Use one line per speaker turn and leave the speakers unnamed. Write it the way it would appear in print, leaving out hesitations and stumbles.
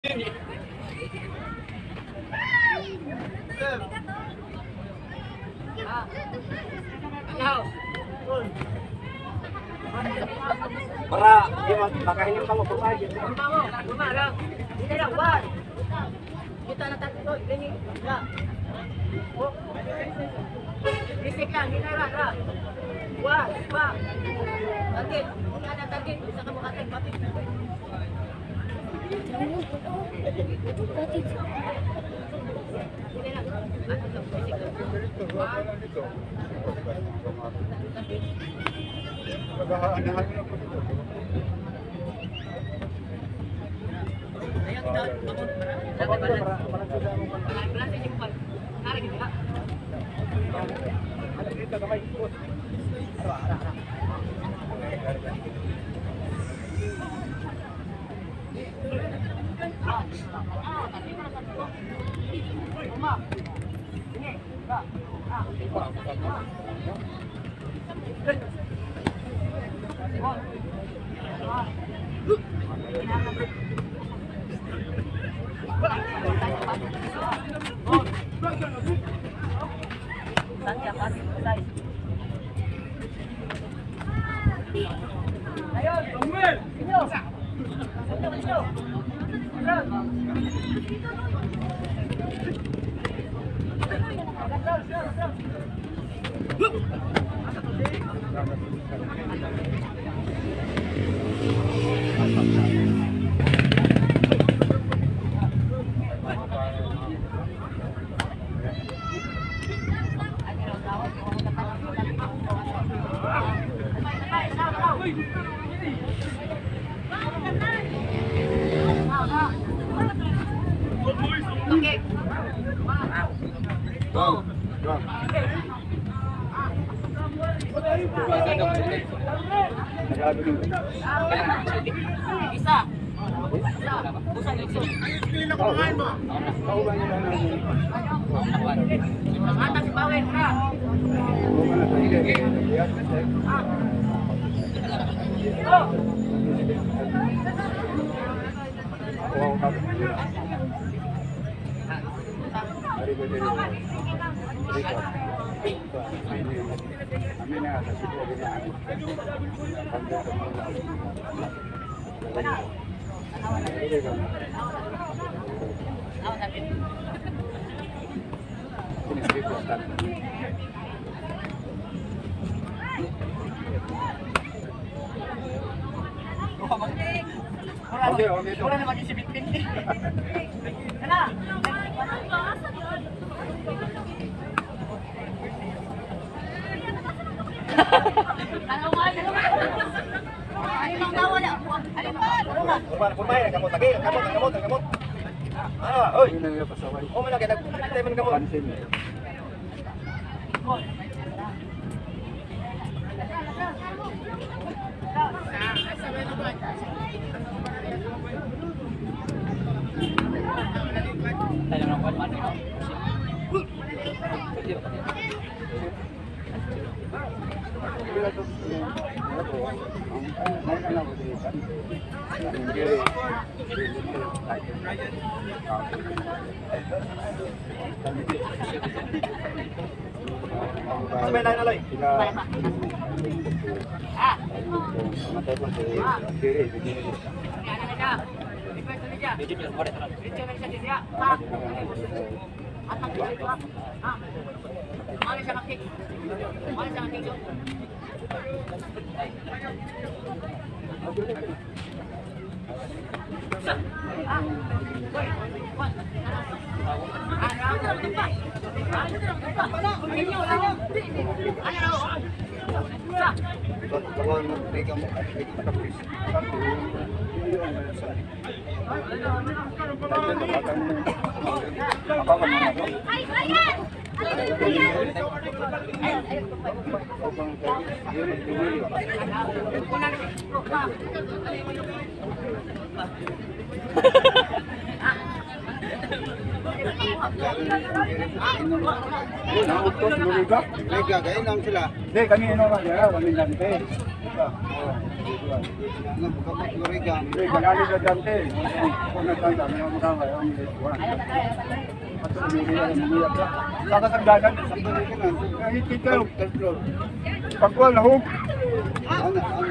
Para makahinim ka mo pumayo.
Bumarang. Hindi lang, one. Kita na tatlo, ini. Ya. Oh. Bisik lang, hinara ra. One, pa. Target. Kung ada target, bisa kamu attack mati. Ini lang. Bisik lang. Isa. Busan ito. Angatan si Bawin na. Okay. Wala na mag-isipit-pit. Kana.
Pumay na kamot lagi, kamot. Ah, oy. Oh, man lagi nagpatay man kamot. Sabay na aloy.
Nagkagain lang sila.
Hindi, kami ano nga, kami lang. Hindi, ganali na dante. Kung natanda, may mga mga yung lisuan. At umili na umiyak ka. Kakasagdagan, sakto rin ka na. Kahit ikaw, pagkuhan na hug.